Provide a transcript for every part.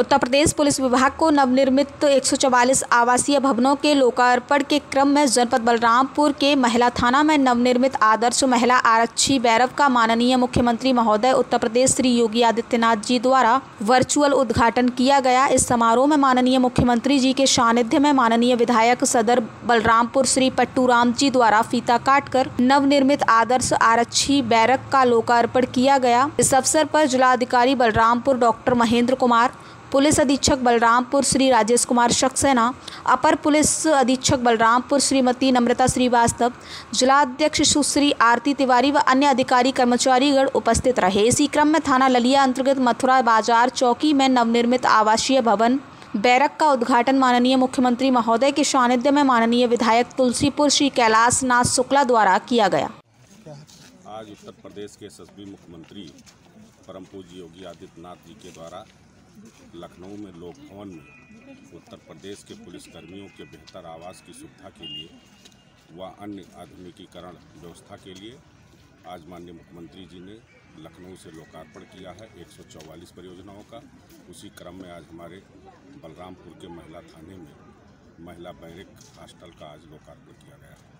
Uttar Pradesh police विभाग को नवनिर्मित 144 आवासीय भवनों के लोकार्पण के क्रम में जनपद बलरामपुर के महिला थाना में नवनिर्मित आदर्श महिला आरक्षी बैरव का माननीय मुख्यमंत्री महोदय उत्तर प्रदेश श्री योगी आदित्यनाथ जी द्वारा वर्चुअल उद्घाटन किया गया। इस समारोह में माननीय मुख्यमंत्री जी के सानिध्य में माननीय विधायक सदर बलरामपुर श्री पट्टूराम जी द्वारा फीता काटकर नवनिर्मित आदर्श आरक्षी बैरक का लोकार्पण किया गया। इस अवसर पर जिलाधिकारी बलरामपुर डॉक्टर महेंद्र कुमार, पुलिस अधीक्षक बलरामपुर श्री राजेश कुमार सक्सेना, अपर पुलिस अधीक्षक बलरामपुर श्रीमती नम्रता श्रीवास्तव, जिलाध्यक्ष सुश्री आरती तिवारी व अन्य अधिकारी कर्मचारीगण उपस्थित रहे। इसी क्रम में थाना ललिया अंतर्गत मथुरा बाजार चौकी में नवनिर्मित आवासीय भवन बैरक का उद्घाटन माननीय मुख्यमंत्री महोदय के सानिध्य में माननीय विधायक तुलसीपुर श्री कैलाश नाथ शुक्ला द्वारा किया गया। आज उत्तर प्रदेश के यशस्वी मुख्यमंत्री परम पूज्य योगी आदित्यनाथ जी के द्वारा लखनऊ में लोक भवन में उत्तर प्रदेश के पुलिसकर्मियों के बेहतर आवास की सुविधा के लिए व अन्य आधुनिकीकरण व्यवस्था के लिए आज माननीय मुख्यमंत्री जी ने लखनऊ से लोकार्पण किया है 144 परियोजनाओं का। उसी क्रम में आज हमारे बलरामपुर के महिला थाने में महिला बैरक हॉस्टल का आज लोकार्पण किया गया है।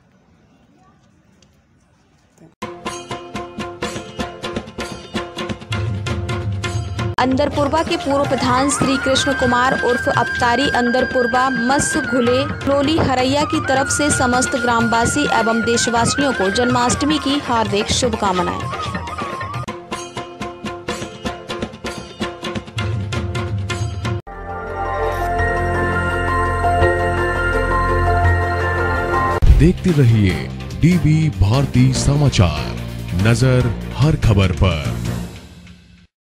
अंदरपुरवा के पूर्व प्रधान श्री कृष्ण कुमार उर्फ अवतारी अंदरपुरवा मस घुले लोली हरैया की तरफ से समस्त ग्रामवासी एवं देशवासियों को जन्माष्टमी की हार्दिक शुभकामनाएं। देखते रहिए डीबी भारती समाचार, नजर हर खबर पर।